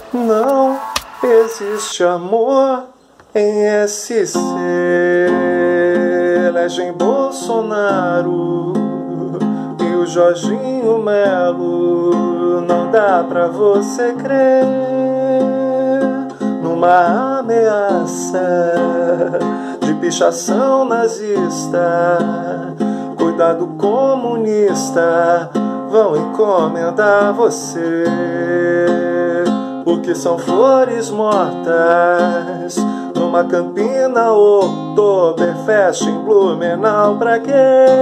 Não existe amor em SC. Elegem Bolsonaro e o Jorginho Melo. Não dá pra você crer numa ameaça de pichação nazista. Cuidado, comunista, vão encomendar você, porque são flores mortas numa Campina Oktoberfest em Blumenau. Pra quê?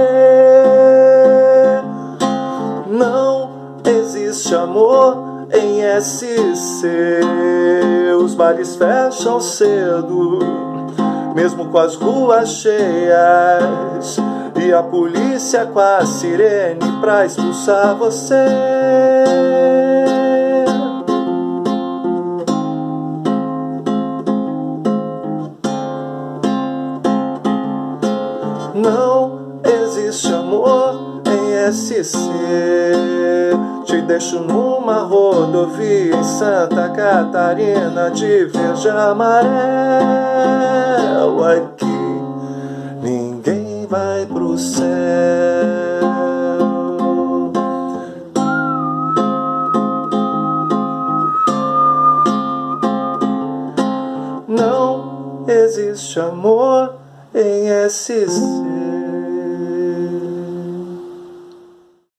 Não existe amor em SC. Os bares fecham cedo, mesmo com as ruas cheias, e a polícia com a sirene pra expulsar você. Não existe amor em SC. Te deixo numa rodovia em Santa Catarina de verde amarelo. Aqui ninguém vai pro céu. Não existe amor em SC.